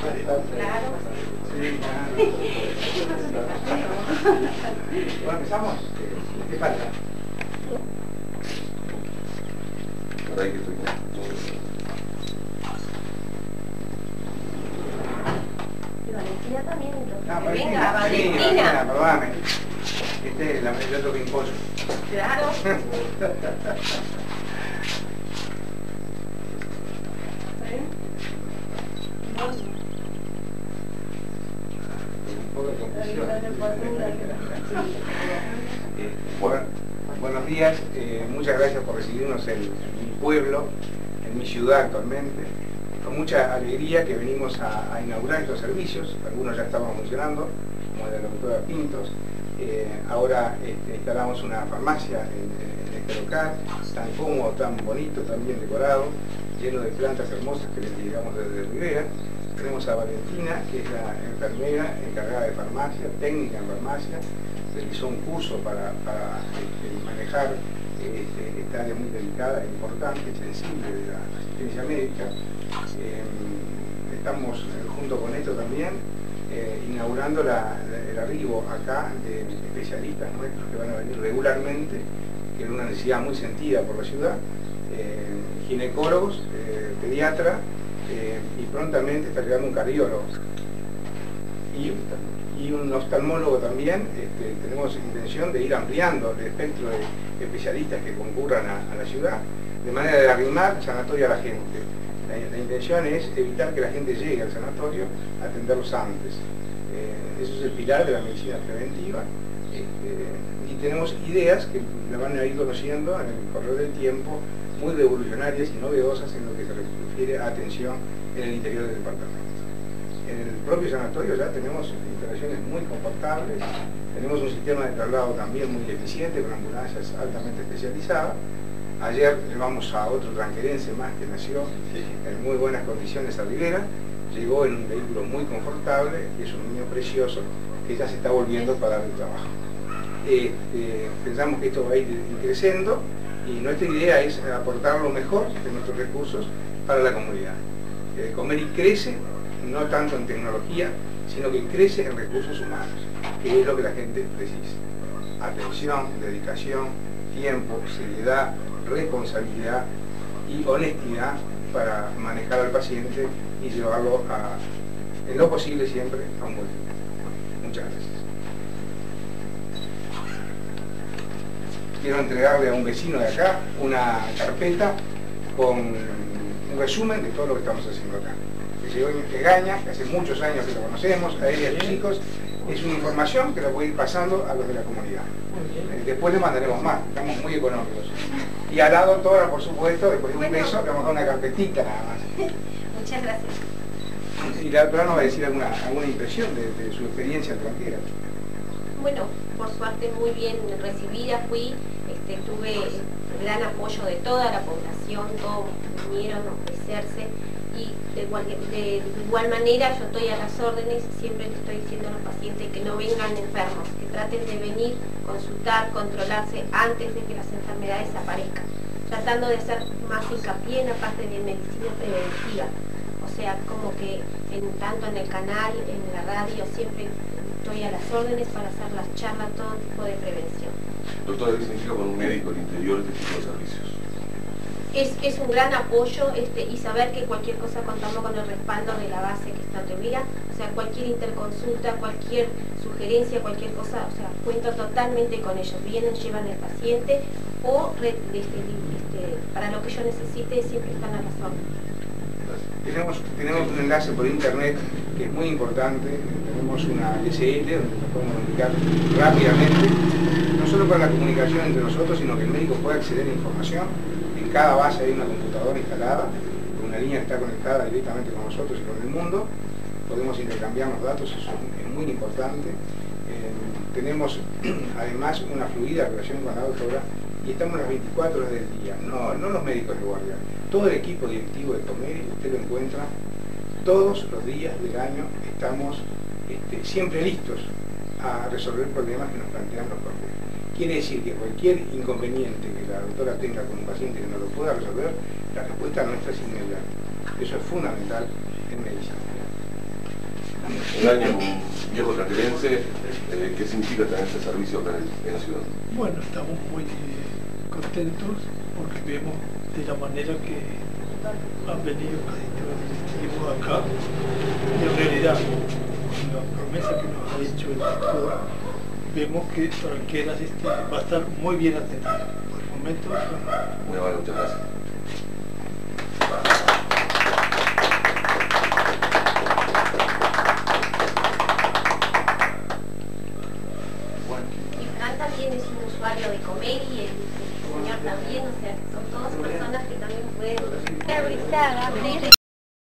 Claro. Sí, claro. Bueno, empezamos. ¿Qué falta? Por ahí que estoy. Y Valentina también. No, Venga, Valentina, Valentina. perdóname. Este es el otro pimpollo. Claro. Un poco de confusión. Bueno, buenos días, muchas gracias por recibirnos en mi pueblo, en mi ciudad actualmente. Con mucha alegría que venimos a inaugurar estos servicios, algunos ya estaban funcionando, como el de la doctora Pintos. Ahora instalamos una farmacia en este local, tan cómodo, tan bonito, tan bien decorado, lleno de plantas hermosas que les llegamos desde Rivera. Tenemos a Valentina, que es la enfermera encargada de farmacia, técnica en farmacia, realizó un curso para manejar esta área muy delicada, importante, sensible de la asistencia médica. Estamos junto con esto también inaugurando el arribo acá de especialistas nuestros que van a venir regularmente, que es una necesidad muy sentida por la ciudad, ginecólogos, pediatra, y prontamente está llegando un cardiólogo y un oftalmólogo también. Tenemos intención de ir ampliando el espectro de especialistas que concurran a la ciudad, de manera de arrimar sanatorio a la gente. La intención es evitar que la gente llegue al sanatorio a atenderlos antes. Eso es el pilar de la medicina preventiva. Y tenemos ideas que la van a ir conociendo en el correr del tiempo, muy revolucionarias y novedosas en lo que se refiere a atención en el interior del departamento. En el propio sanatorio ya tenemos instalaciones muy confortables, tenemos un sistema de traslado también muy eficiente con ambulancias altamente especializadas. Ayer llevamos a otro tranquerense más que nació en muy buenas condiciones a Rivera, llegó en un vehículo muy confortable, es un niño precioso que ya se está volviendo para dar el trabajo. Pensamos que esto va a ir creciendo y nuestra idea es aportar lo mejor de nuestros recursos para la comunidad. Comeri crece no tanto en tecnología, sino que crece en recursos humanos, que es lo que la gente precisa. Atención, dedicación, tiempo, seriedad, responsabilidad y honestidad para manejar al paciente y llevarlo en lo posible siempre a un buen fin. Muchas gracias. Quiero entregarle a un vecino de acá una carpeta con un resumen de todo lo que estamos haciendo acá. Que llegó en Egaña, que hace muchos años que lo conocemos, a él y a sus hijos. Es una información que la voy a ir pasando a los de la comunidad. Después le mandaremos más, estamos muy económicos. Y al lado toda, por supuesto, después de un beso, le vamos a dar una carpetita nada más. Muchas gracias. Y la doctora nos va a decir alguna impresión de su experiencia extranjera. Bueno, por suerte muy bien recibida fui, tuve gran apoyo de toda la población, todos vinieron a ofrecerse y de igual manera yo estoy a las órdenes, siempre le estoy diciendo a los pacientes que no vengan enfermos, que traten de venir, consultar, controlarse antes de que las enfermedades aparezcan, tratando de hacer más hincapié en la parte de medicina preventiva, o sea, como que tanto en el canal, en la radio, siempre estoy a las órdenes para hacer las charlas, todo tipo de prevención. Doctora, ¿qué significa con un médico al interior de este tipo de servicios? Es un gran apoyo y saber que cualquier cosa contamos con el respaldo de la base que está en Rivera, o sea, cualquier interconsulta, cualquier sugerencia, cualquier cosa, o sea, cuento totalmente con ellos. Vienen, llevan el paciente o para lo que yo necesite siempre están a las órdenes. Tenemos un enlace por internet que es muy importante, tenemos una SL donde nos podemos comunicar rápidamente, no solo para la comunicación entre nosotros, sino que el médico puede acceder a información. En cada base hay una computadora instalada, una línea que está conectada directamente con nosotros y con el mundo, podemos intercambiar los datos, eso es muy importante. Tenemos además una fluida relación con la doctora y estamos las 24 horas del día, no los médicos de guardia, todo el equipo directivo de Comeri, usted lo encuentra todos los días del año, estamos siempre listos a resolver problemas que nos plantean los colegas. Quiere decir que cualquier inconveniente que la doctora tenga con un paciente que no lo pueda resolver, la respuesta nuestra es inmediata. Eso es fundamental en medicina. un año en un viejo traquelense, ¿qué significa tener este servicio acá en la ciudad? Bueno, estamos muy contentos porque vemos de la manera que han venido casi todos los directivos acá, y en realidad, con la promesa que nos ha hecho el director, vemos que Tranqueras va a estar muy bien atendido. Por el momento, Muy amable, muchas gracias. Y Fran también es un usuario de Comeri, el señor también, o sea, son todas personas que también pueden...